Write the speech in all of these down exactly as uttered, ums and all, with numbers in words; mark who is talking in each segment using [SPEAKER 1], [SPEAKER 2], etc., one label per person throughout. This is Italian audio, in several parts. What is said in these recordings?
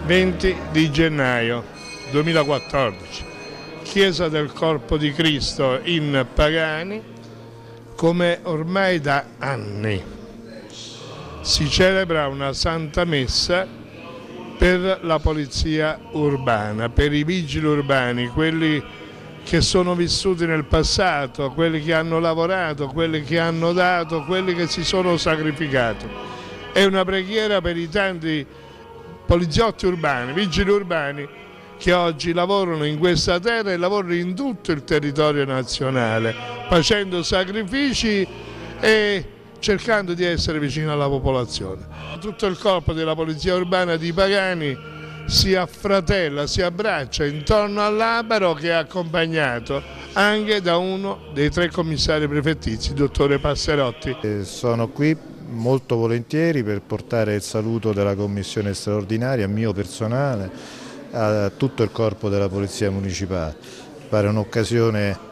[SPEAKER 1] venti di gennaio duemilaquattordici, Chiesa del Corpo di Cristo in Pagani, come ormai da anni si celebra una Santa Messa per la polizia urbana, per i vigili urbani, quelli che sono vissuti nel passato, quelli che hanno lavorato, quelli che hanno dato, quelli che si sono sacrificati. È una preghiera per i tanti poliziotti urbani, vigili urbani che oggi lavorano in questa terra e lavorano in tutto il territorio nazionale, facendo sacrifici e cercando di essere vicino alla popolazione. Tutto il corpo della Polizia Urbana di Pagani si affratella, si abbraccia intorno all'Abaro, che è accompagnato anche da uno dei tre commissari prefettizi, il dottore Passerotti.
[SPEAKER 2] Sono qui molto volentieri per portare il saluto della commissione straordinaria, mio personale, a tutto il corpo della Polizia Municipale. Pare un'occasione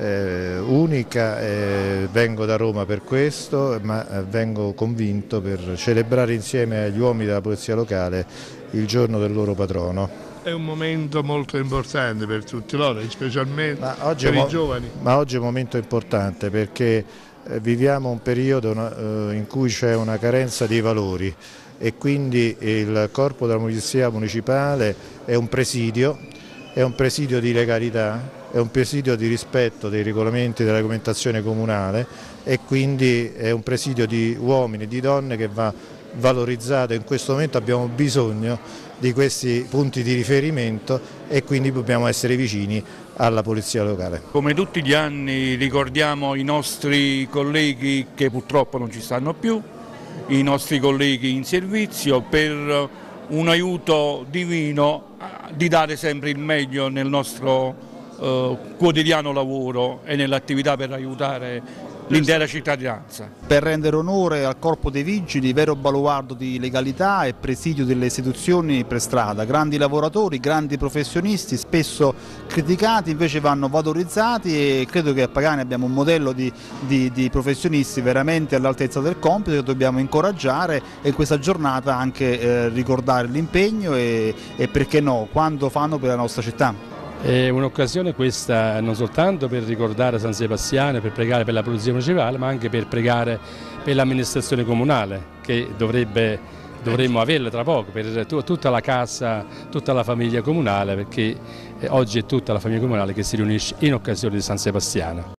[SPEAKER 2] eh, unica, eh, vengo da Roma per questo, ma eh, vengo convinto per celebrare insieme agli uomini della Polizia Locale il giorno del loro patrono.
[SPEAKER 1] È un momento molto importante per tutti loro, specialmente per i giovani.
[SPEAKER 2] Ma oggi è un momento importante perché viviamo un periodo in cui c'è una carenza di valori e quindi il corpo della Polizia Municipale è un presidio, è un presidio di legalità, è un presidio di rispetto dei regolamenti della regolamentazione comunale e quindi è un presidio di uomini e di donne che va valorizzato. In questo momento abbiamo bisogno di questi punti di riferimento e quindi dobbiamo essere vicini alla Polizia Locale.
[SPEAKER 3] Come tutti gli anni ricordiamo i nostri colleghi che purtroppo non ci stanno più, i nostri colleghi in servizio, per un aiuto divino di dare sempre il meglio nel nostro eh, quotidiano lavoro e nell'attività per aiutare l'intera cittadinanza.
[SPEAKER 4] Per rendere onore al corpo dei vigili, vero baluardo di legalità e presidio delle istituzioni per strada, grandi lavoratori, grandi professionisti, spesso criticati, invece vanno valorizzati e credo che a Pagani abbiamo un modello di, di, di professionisti veramente all'altezza del compito che dobbiamo incoraggiare e in questa giornata anche eh, ricordare l'impegno e, e perché no, quanto fanno per la nostra città.
[SPEAKER 5] È un'occasione questa non soltanto per ricordare San Sebastiano, per pregare per la Polizia Municipale, ma anche per pregare per l'amministrazione comunale, che dovrebbe, dovremmo averla tra poco, per tutta la casa, tutta la famiglia comunale, perché oggi è tutta la famiglia comunale che si riunisce in occasione di San Sebastiano.